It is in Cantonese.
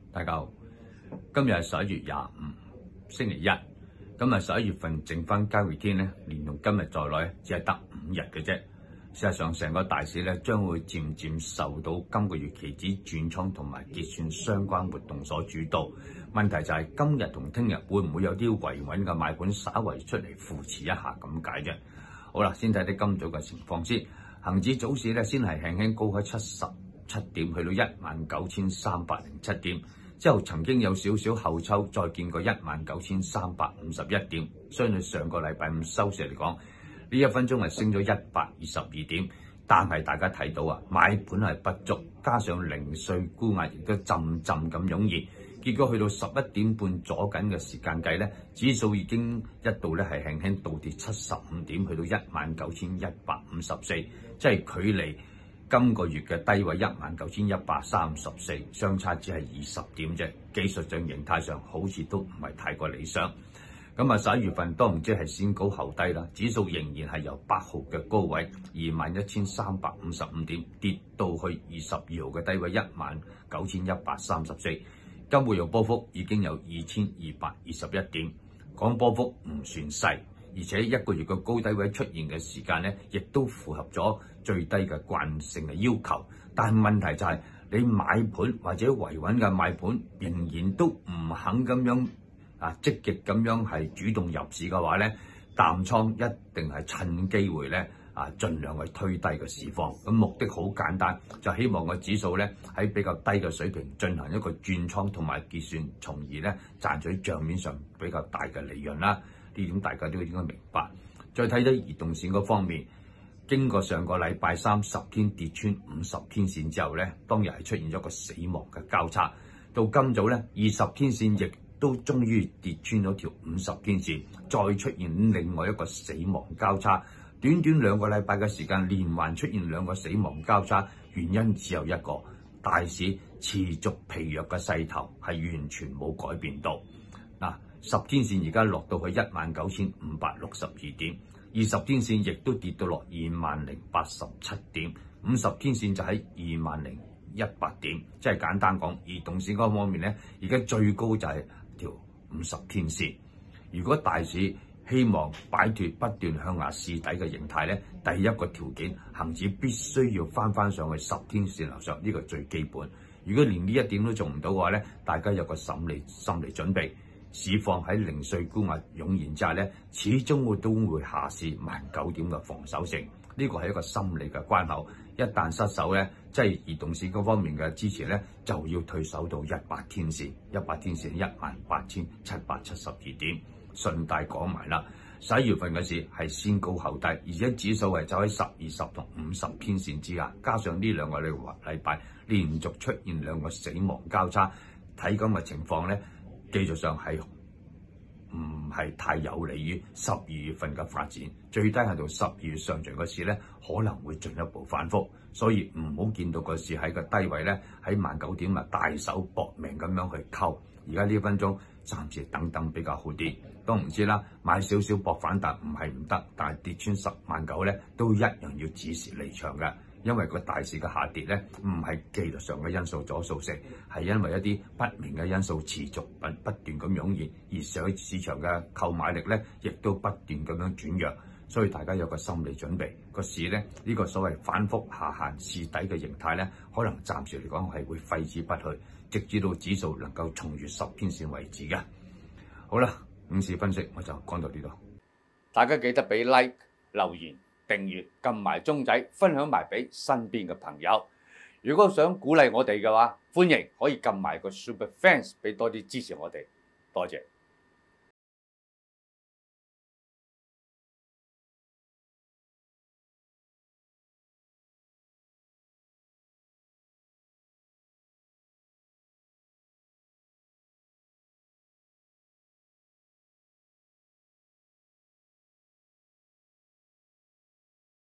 大家好，今日係11月25，星期一。今日11月份剩翻交易天咧，連同今日在內只係得5日嘅啫。事實上，成個大市咧將會漸漸受到今個月期指轉倉同埋結算相關活動所主導。問題就係今日同聽日會唔會有啲維穩嘅買盤稍為出嚟扶持一下咁解啫。好啦，先睇睇今早嘅情況先。恒指早市咧先係輕輕高開77點，去到19,307點。之後曾經有少少後抽，再見過19,351點。相對上個禮拜五收市嚟講，呢1分鐘係升咗122點。但係大家睇到啊，買盤係不足，加上零碎沽壓亦都陣陣咁湧現，結果去到11點半左緊嘅時間計咧，指數已經一度咧係輕輕倒跌75點，去到19,154，即係距離今個月嘅低位19,134，相差只係20點啫。技術上形態上好似都唔係太過理想。咁啊，11月份當然即係先高後低啦，指數仍然係由8號嘅高位21,355點跌到去22號嘅低位19,134，今個月波幅已經有2,221點，講波幅唔算細。而且一個月嘅高低位出現嘅時間咧，亦都符合咗最低嘅慣性嘅要求。但係問題就係你買盤或者維穩嘅買盤，仍然都唔肯咁樣積極咁樣係主動入市嘅話咧，淡倉一定係趁機會咧盡量去推低個市況。咁目的好簡單，就希望個指數咧喺比較低嘅水平進行一個轉倉同埋結算，從而咧賺取帳面上比較大嘅利潤啦。呢點大家都應該明白。再睇睇移動線嗰方面，經過上個禮拜三10天跌穿50天線之後咧，當日係出現咗個死亡嘅交叉。到今早咧20天線亦都終於跌穿咗條50天線，再出現另外一個死亡交叉。短短2個禮拜嘅時間，連環出現2個死亡交叉，原因只有一個，大市持續疲弱嘅勢頭係完全冇改變到。10天線而家落到去19,562點，20天線亦都跌到落20,087點，50天線就喺20,018點。即係簡單講，移動線嗰方面咧，而家最高就係條50天線。如果大市希望擺脫不斷向下試底嘅形態咧，第一個條件，恒指必須要翻上去10天線樓上，呢個最基本。如果連呢一點都做唔到嘅話咧，大家有個心理準備。市況喺零碎沽壓湧現之下咧，始終都會下試19,000點嘅防守性，呢個係一個心理嘅關口。一旦失守咧，即係移動線嗰方面嘅支持咧，就要退守到100天線，100天線18,772點。順帶講埋啦，11月份嘅市係先高後低，而且指數係走喺10、20同50天線之下，加上呢2個禮拜連續出現2個死亡交叉，睇咁嘅情況咧，技術上係唔係太有利於12月份嘅發展，最低限度12月上旬嘅市咧可能會進一步反覆，所以唔好見到個市喺個低位咧喺19,000點大手搏命咁樣去溝。而家呢1分鐘暫時等比較好啲，都唔知啦。買少少搏反彈唔係唔得，但係跌穿10,900咧都一樣要止蝕離場嘅。因為個大市嘅下跌咧，唔係技術上嘅因素所造成，係因為一啲不明嘅因素持續不斷咁湧現，而市場嘅購買力咧，亦都不斷咁樣轉弱，所以大家有個心理準備，個市咧呢個所謂反覆下限試底嘅形態咧，可能暫時嚟講係會揮之不去，直至到指數能夠重越10天線為止嘅。好啦，午市分析我就講到呢度， 大家記得俾 like 留言。訂閱撳埋鐘仔，分享埋俾身邊嘅朋友。如果想鼓勵我哋嘅話，歡迎可以撳埋個 Super Fans 俾多啲支持我哋。多謝。